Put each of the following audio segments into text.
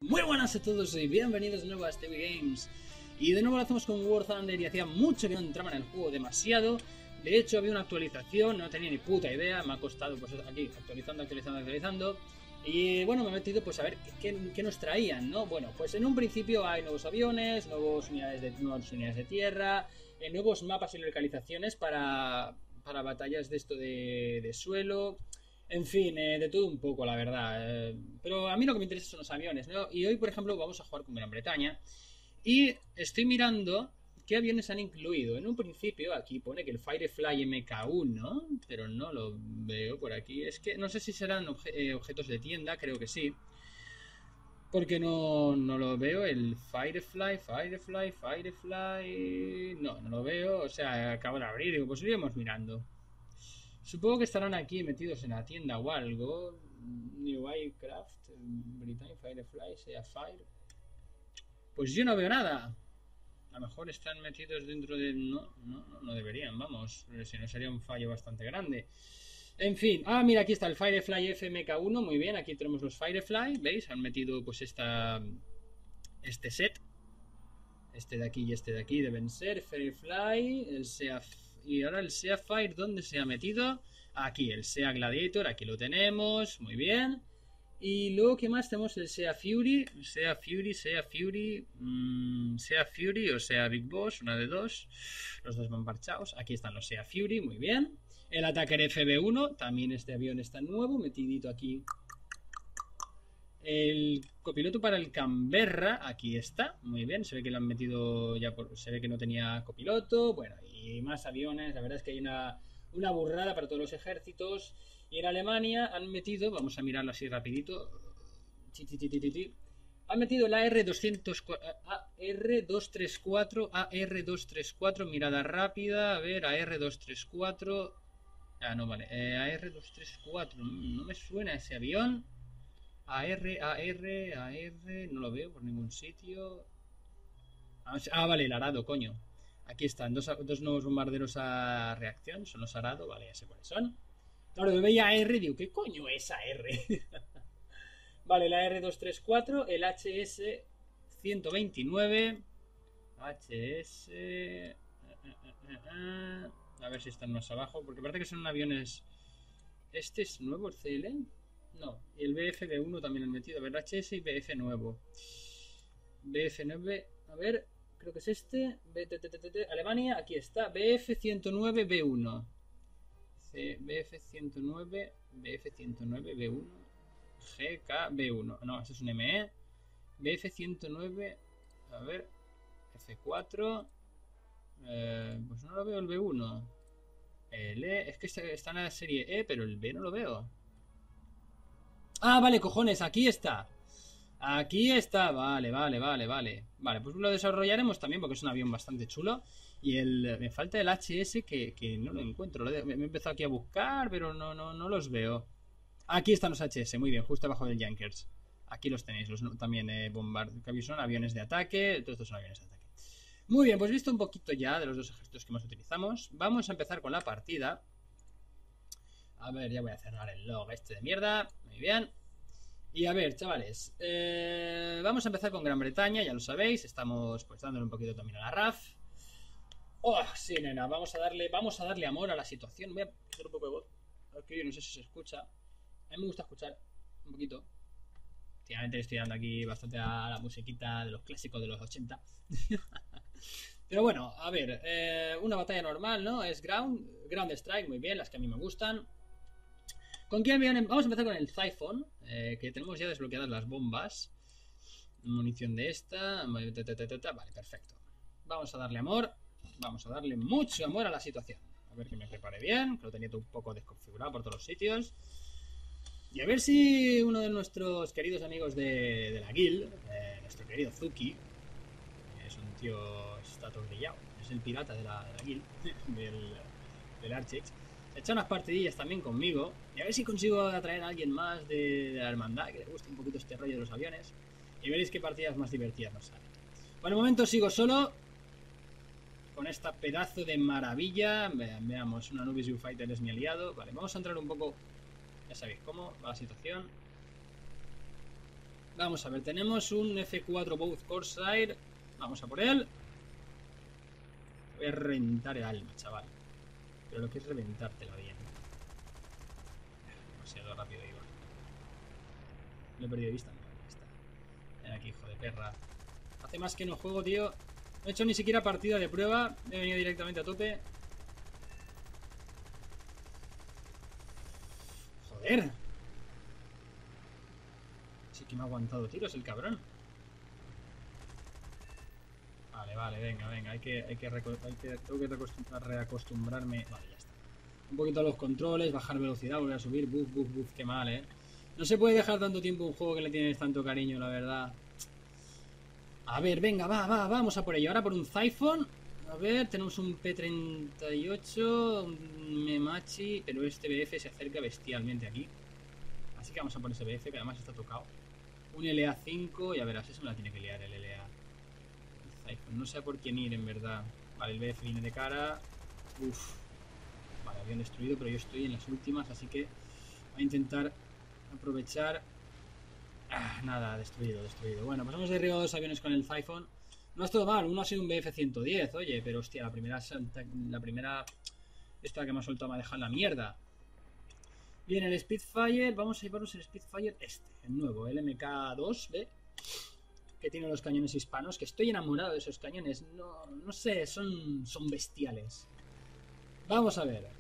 Muy buenas a todos y bienvenidos de nuevo a Stevie Games. Y de nuevo lo hacemos con War Thunder y hacía mucho que no entraba en el juego, demasiado. De hecho había una actualización, no tenía ni puta idea, me ha costado pues aquí actualizando. Y bueno, me he metido pues a ver qué nos traían, ¿no? Bueno, pues en un principio hay nuevos aviones, nuevas unidades de tierra, nuevos mapas y localizaciones para batallas de esto de suelo. En fin, de todo un poco, la verdad. Pero a mí lo que me interesa son los aviones, ¿no? Y hoy, por ejemplo, vamos a jugar con Gran Bretaña. Y estoy mirando qué aviones han incluido. En un principio, aquí pone que el Firefly MK1, pero no lo veo por aquí. Es que no sé si serán objetos de tienda, creo que sí. Porque no lo veo. El Firefly. No lo veo. O sea, acabo de abrir. Digo, pues iremos mirando. Supongo que estarán aquí metidos en la tienda o algo. New Aircraft, Britannic Firefly, Sea Fire. Pues yo no veo nada. A lo mejor están metidos dentro de... No deberían, vamos. Si no sería un fallo bastante grande. En fin. Ah, mira, aquí está el Firefly FMK1. Muy bien, aquí tenemos los Firefly. ¿Veis? Han metido pues este set. Este de aquí y este de aquí deben ser Firefly, el Sea... Y ahora el Sea Fire, ¿dónde se ha metido? Aquí, el Sea Gladiator, aquí lo tenemos, muy bien. Y luego, ¿qué más? Tenemos el Sea Fury, Sea Fury o Sea Big Boss, una de dos. Los dos van parchados. Aquí están los Sea Fury, muy bien. El Attacker FB1, también este avión está nuevo, metidito aquí. El copiloto para el Canberra, aquí está, muy bien, se ve que lo han metido ya se ve que no tenía copiloto, bueno, y más aviones, la verdad es que hay una burrada para todos los ejércitos. Y en Alemania han metido, vamos a mirarlo así rapidito, han metido el AR234, mirada rápida, a ver, AR234, no vale, AR234, no me suena ese avión. AR, no lo veo por ningún sitio. Vale, el Arado, coño. Aquí están, dos nuevos bombarderos a reacción. Son los Arado, vale, ya sé cuáles son. Claro, me veía AR y digo, ¿qué coño es AR? Vale, la R234, el HS-129. HS... A ver si están más abajo, porque parece que son aviones... ¿Este es nuevo, el CL? No, y el BF-B1 también han metido. A ver, HS y BF nuevo. BF9, a ver, creo que es este. Alemania, aquí está. BF109B1. BF109B1. GKB1. No, ese es un ME. BF109. A ver, F4. Pues no lo veo el B1. El E, es que está en la serie E, pero el B no lo veo. Ah, vale, cojones, aquí está. Aquí está, vale. Vale, pues lo desarrollaremos también porque es un avión bastante chulo. Y me falta el HS que no lo encuentro. Me he empezado aquí a buscar, pero no los veo. Aquí están los HS, muy bien, justo abajo del Junkers. Aquí los tenéis, también bombarderos, son aviones de ataque. Todos estos son aviones de ataque. Muy bien, pues visto un poquito ya de los dos ejércitos que más utilizamos, vamos a empezar con la partida. A ver, ya voy a cerrar el log este de mierda. Muy bien. Y a ver, chavales, vamos a empezar con Gran Bretaña, ya lo sabéis. Estamos pues dándole un poquito también a la RAF. Oh, sí, nena, vamos a darle amor a la situación. Voy a hacer un poco de voz. Aquí no sé si se escucha. A mí me gusta escuchar un poquito. Últimamente le estoy dando aquí bastante a la musiquita de los clásicos de los 80. Pero bueno, a ver, una batalla normal, ¿no? Es Ground Strike, muy bien, las que a mí me gustan. ¿Con quién vienen? Vamos a empezar con el Typhoon, que tenemos ya desbloqueadas las bombas. Munición de esta. Vale, perfecto. Vamos a darle amor. Vamos a darle mucho amor a la situación. A ver que me prepare bien, que lo tenía todo un poco desconfigurado por todos los sitios. Y a ver si uno de nuestros queridos amigos de la guild, nuestro querido Zuki, que es un tío está todo brillado, es el pirata de la guild, del Archex, echa unas partidillas también conmigo y a ver si consigo atraer a alguien más de la hermandad que le guste un poquito este rollo de los aviones y veréis qué partidas más divertidas nos salen. Por el momento sigo solo con esta pedazo de maravilla. Veamos, una Anubis Fighter es mi aliado. Vale, vamos a entrar un poco, ya sabéis cómo va la situación. Vamos a ver, tenemos un F4 Both Corsair. Vamos a por él. Voy a reventar el alma, chaval. Pero lo que es reventártelo bien. Demasiado rápido iba. Lo he perdido de vista. No, ahí está. Ven aquí, hijo de perra. Hace más que no juego, tío. No he hecho ni siquiera partida de prueba. He venido directamente a tope. Joder. Sí que me ha aguantado tiros el cabrón. Vale, venga. Tengo que reacostumbrarme. Vale, ya está. Un poquito a los controles, bajar velocidad, volver a subir. Buf, qué mal, No se puede dejar tanto tiempo un juego que le tienes tanto cariño, la verdad. A ver, venga, vamos a por ello. Ahora por un Zyphon. A ver, tenemos un P38, un Memachi, pero este BF se acerca bestialmente aquí. Así que vamos a por ese BF, que además está tocado. Un LA5, ya verás, eso me la tiene que liar el LA. El Zyphon, no sé por quién ir, en verdad. Vale, el BF viene de cara. Uf. Vale, avión destruido, pero yo estoy en las últimas, así que voy a intentar aprovechar. Nada, destruido. Bueno, pues hemos derribado dos aviones con el Zyphon. No es todo mal, uno ha sido un BF-110, oye, pero hostia, la primera esta que me ha soltado me ha dejado en la mierda. Bien, el Spitfire, vamos a llevarnos el Spitfire el nuevo, el MK2B, que tiene los cañones hispanos, que estoy enamorado de esos cañones, no sé, son bestiales. Vamos a ver.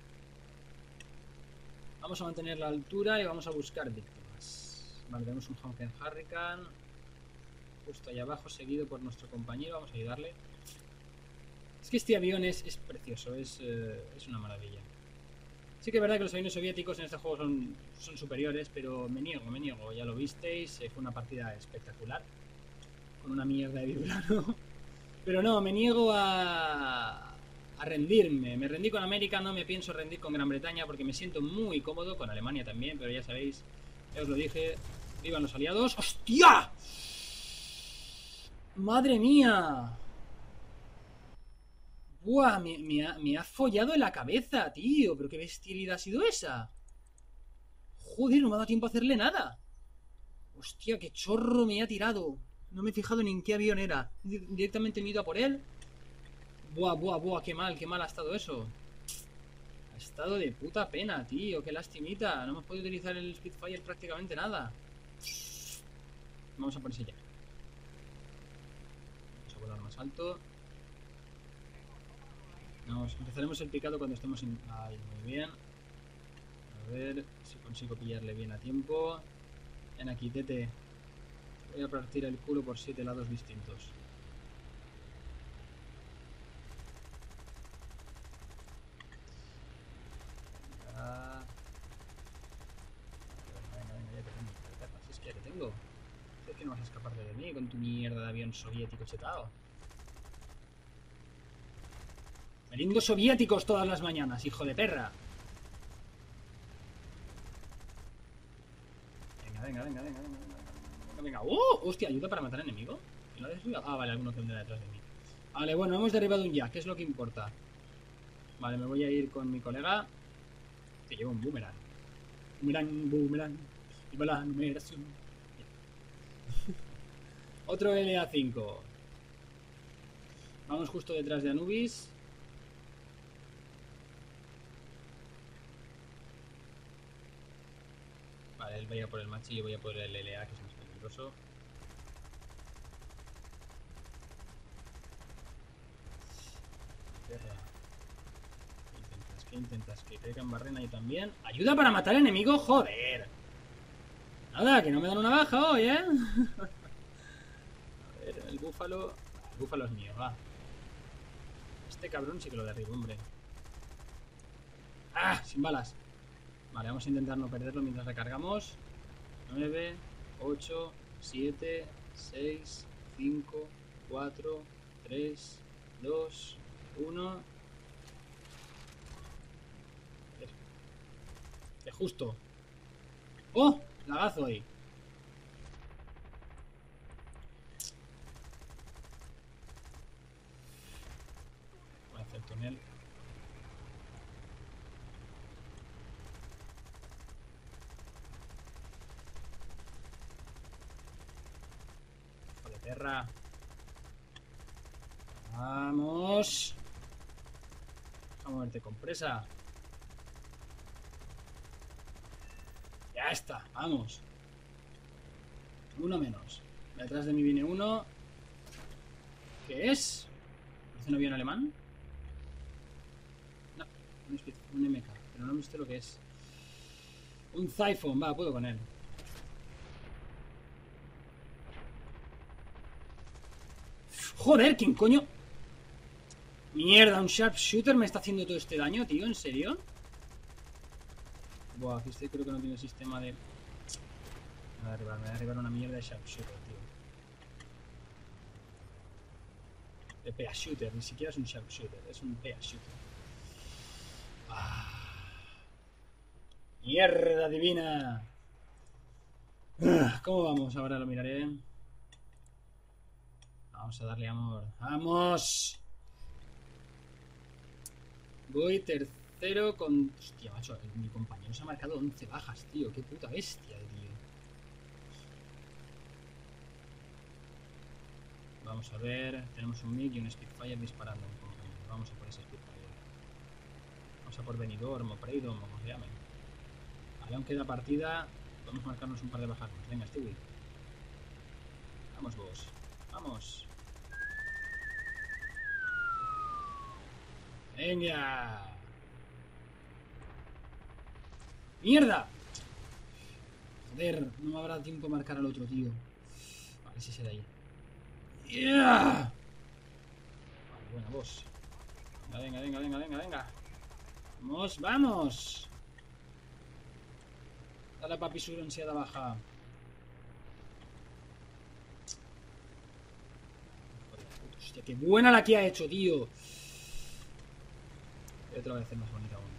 Vamos a mantener la altura y vamos a buscar víctimas. Vale, tenemos un Hawken Hurricane justo allá abajo, seguido por nuestro compañero. Vamos a ayudarle. Es que este avión es precioso, es una maravilla. Sí que es verdad que los aviones soviéticos en este juego son superiores, pero me niego, ya lo visteis, fue una partida espectacular, con una mierda de vibrano. Pero no, me niego a rendirme. Me rendí con América, no me pienso rendir con Gran Bretaña porque me siento muy cómodo, con Alemania también, pero ya sabéis, ya os lo dije, vivan los aliados. ¡Hostia! ¡Madre mía! ¡Buah! Me ha follado en la cabeza, tío. ¿Pero qué bestialidad ha sido esa? Joder, no me ha dado tiempo a hacerle nada. Hostia, qué chorro me ha tirado. No me he fijado ni en qué avión era. Directamente me he ido a por él. Buah, qué mal ha estado eso. Ha estado de puta pena, tío. Qué lastimita. No hemos podido utilizar el Spitfire prácticamente nada. Vamos a por ese ya. Vamos a volar más alto. Empezaremos el picado cuando estemos en... Ahí, muy bien. A ver si consigo pillarle bien a tiempo. Ven aquí, tete. Voy a partir el culo por 7 lados distintos. Venga, ya te tengo. Si es que ya te tengo. Es que no vas a escapar de mí con tu mierda de avión soviético chetado. Meringos soviéticos todas las mañanas, hijo de perra. Venga. ¡Oh! Hostia, ayuda para matar enemigo. ¿Lo ha derribado? Ah, vale, alguno que vendrá detrás de mí. Vale, bueno, hemos derribado un jack, que es lo que importa. Vale, me voy a ir con mi colega. Te llevo un boomerang. Boomerang. Y va la numeración. Otro LA5. Vamos justo detrás de Anubis. Vale, él vaya por el machi y yo voy a por el LA, que es más peligroso. ¿Qué intentas? Que caiga en barrena y también. ¡Ayuda para matar enemigos! ¡Joder! Nada, que no me dan una baja hoy, ¿eh? A ver, el búfalo... El búfalo es mío, va. Este cabrón sí que lo derribo, hombre. ¡Ah! Sin balas. Vale, vamos a intentar no perderlo mientras recargamos. 9, 8, 7, 6, 5, 4, 3, 2, 1. ¡Qué justo! ¡Oh! Lagazo ahí. Voy a hacer túnel. perra. Vamos. Vamos a moverte con presa. Ya está, vamos. Uno menos. Detrás de mí viene uno. ¿Qué es? ¿Es un avión alemán? No, un MK, pero no he visto lo que es. Un Typhoon, va, puedo con él. Joder, ¿quién coño? Mierda, un Sharpshooter me está haciendo todo este daño, tío, ¿en serio? Buah, aquí este creo que no tiene sistema de... Me va a derribar una mierda de Sharpshooter, tío. De PA Shooter, ni siquiera es un Sharpshooter, es un PA Shooter. ¡Mierda divina! ¿Cómo vamos? Ahora lo miraré. Vamos a darle amor. ¡Vamos! Voy tercero con... Hostia, macho, mi compañero se ha marcado 11 bajas, tío. Qué puta bestia, tío. Vamos a ver. Tenemos un MiG y un Spitfire disparando. Vamos a por ese Spitfire. Vamos a por Benidorm o Preidom, como se llame. Vale, aún queda partida. Vamos a marcarnos un par de bajas más. Venga, Stewie. Vamos vos. Vamos. Venga. ¡Mierda! Joder, no me habrá tiempo de marcar al otro, tío. Vale, ese será ahí. ¡Yeah! Vale, buena, vos. Venga, venga, venga, venga, venga. Vamos, vamos. Dale, papi, su ansiedad baja. Joder, hostia, qué buena la que ha hecho, tío. Yo te lo voy a hacer más bonita aún.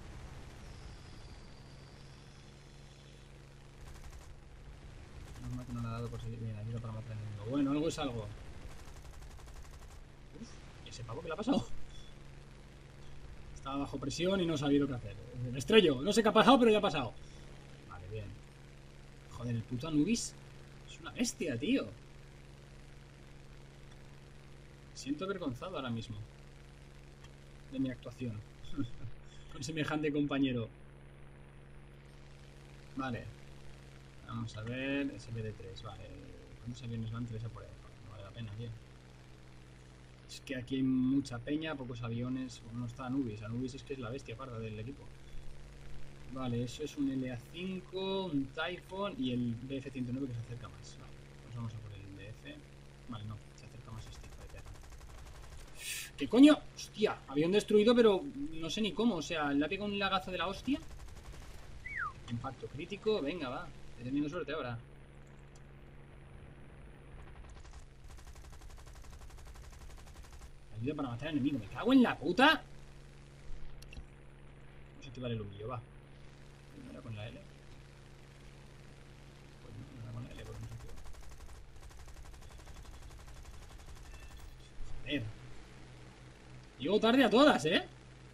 No le ha dado por seguir bien, ayuda para matar al enemigo. Bueno, algo es algo. Uf, ¿y ese pavo qué le ha pasado? Estaba bajo presión y no sabía lo que hacer. Me estrello, no sé qué ha pasado, pero ya ha pasado. Vale, bien. Joder, el puto Anubis es una bestia, tío. Me siento avergonzado ahora mismo de mi actuación con semejante compañero. Vale. Vamos a ver, SBD3, vale. ¿Cuántos aviones van? 3 a por ahí. No vale la pena, tío. Es que aquí hay mucha peña, pocos aviones. No está Anubis. Anubis es que es la bestia parda del equipo. Vale, eso es un LA5, un Typhoon y el DF-109 que se acerca más. Vale, pues vamos a por el DF. Vale, no, se acerca más este Fighter. ¿Qué coño? Hostia, avión destruido, pero no sé ni cómo. O sea, le ha pegado un lagazo de la hostia. Impacto crítico, venga, va. He tenido suerte ahora. Ayuda para matar al enemigo. Me cago en la puta. Vamos a activar el humillo, va. No era con la L. Pues no era con la L, por un sitio. Joder. Llego tarde a todas, ¿eh?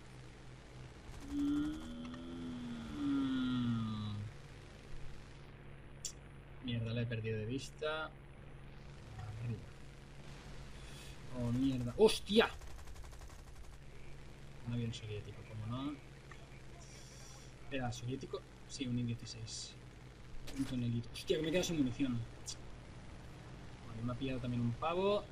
Mierda, la he perdido de vista. Oh, mierda. ¡Hostia! Un avión soviético, como no. Espera, ¿soviético? Sí, un I-16. Un tonelito. Hostia, que me quedo sin munición. Vale, me ha pillado también un pavo.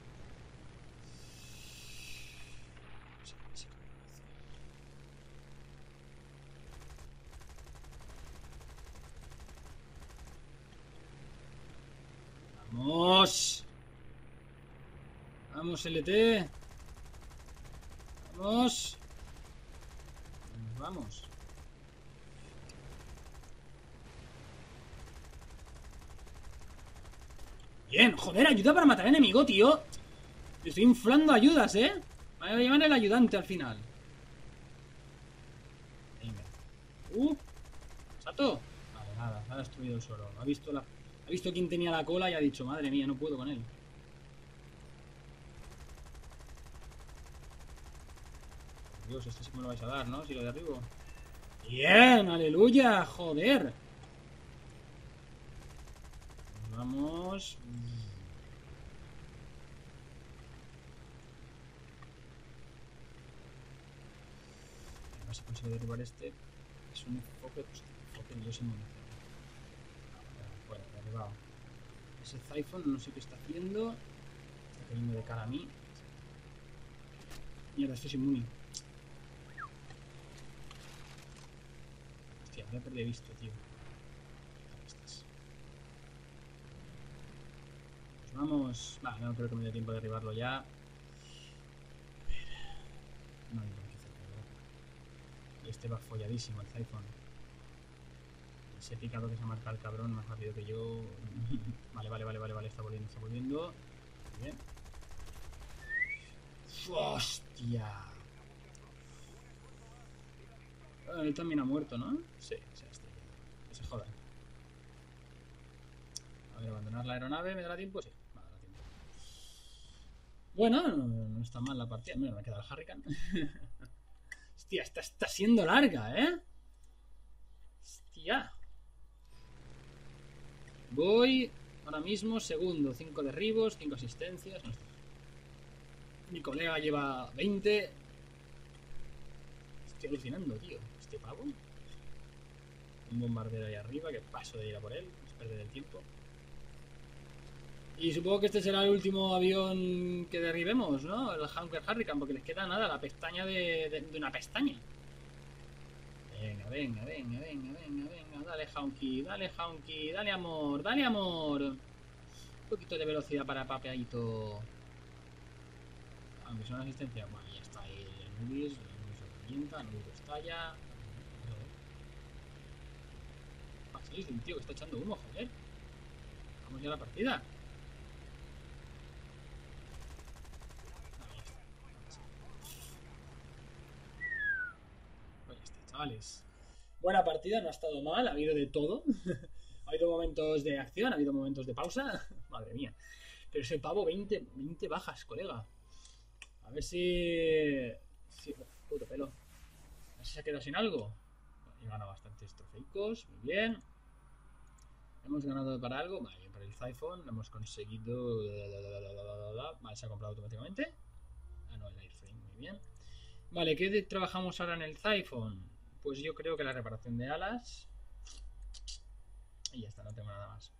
¡Vamos! ¡Vamos, LT! ¡Vamos! ¡Vamos! ¡Bien! ¡Joder! ¡Ayuda para matar al enemigo, tío! Estoy inflando ayudas, ¿eh? Me voy a llevar el ayudante al final. Venga. ¡Sato! Vale, nada, se ha destruido el suelo. Ha visto quién tenía la cola y ha dicho, madre mía, no puedo con él. Dios, este sí me lo vais a dar, ¿no? Si lo derribo. ¡Bien! ¡Aleluya! ¡Joder! Vamos. si consigo derribar este. Es un enfoque, yo sin munición. Bueno, derribado. Ese Zyphon no sé qué está haciendo. Está cayendo de cara a mí. Mierda, estoy sin muni. Hostia, me he perdido visto, tío. Ahí estás. Pues vamos. Vale, no creo que me dé tiempo de derribarlo ya. No hay por qué hacer, ¿verdad? Y este va folladísimo, el Zyphon. Ese picado que se ha marcado el cabrón más rápido que yo. Vale, está volviendo. Muy bien. ¡Hostia! Bueno, él también ha muerto, ¿no? Sí, que se jodan. A ver, abandonar la aeronave, ¿me dará tiempo? Sí, me dará tiempo. Bueno, no está mal la partida. Mira, me ha quedado el Hurricane. Hostia, esta está siendo larga, ¿eh? Hostia. Voy ahora mismo segundo. 5 derribos, 5 asistencias. No está. Mi colega lleva 20. Estoy alucinando, tío. Este pavo. Un bombardero ahí arriba, que paso de ir a por él. Es perder el tiempo. Y supongo que este será el último avión que derribemos, ¿no? El Hawker Hurricane, porque les queda nada, la pestaña de una pestaña. Venga. Dale, Haunky. Dale, amor. Un poquito de velocidad para papeadito. Aunque sea una asistencia. Bueno, ya está ahí el Anubis lo revienta, Anubis lo estalla. Sí, es un tío que está echando humo, joder. Vamos ya a la partida. Pues ya está, chavales. Buena partida, no ha estado mal, ha habido de todo. Ha habido momentos de acción, ha habido momentos de pausa. Madre mía. Pero ese pavo, 20 bajas, colega. A ver si... puto pelo. A ver si se ha quedado sin algo. He ganado bastantes trofeicos, muy bien. Hemos ganado para algo. Vale, para el Zyphon hemos conseguido... Vale, se ha comprado automáticamente. Ah, no, el airframe, muy bien. Vale, ¿qué trabajamos ahora en el Zyphon? Pues yo creo que la reparación de alas. Y ya está, no tengo nada más.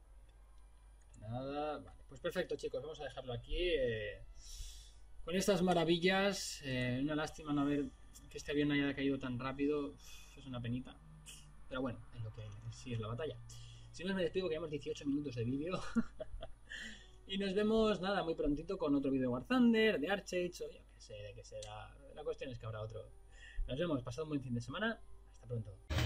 Nada, vale. Pues perfecto, chicos, vamos a dejarlo aquí. Con estas maravillas. Una lástima no haber que este avión haya caído tan rápido. Es una penita. Pero bueno, es lo que sí es la batalla. Si no, me despido que llevamos 18 minutos de vídeo. Y nos vemos, nada, muy prontito con otro vídeo de War Thunder, de Archage, o yo que sé de qué será. La cuestión es que habrá otro. Nos vemos, pasad un buen fin de semana. Hasta pronto.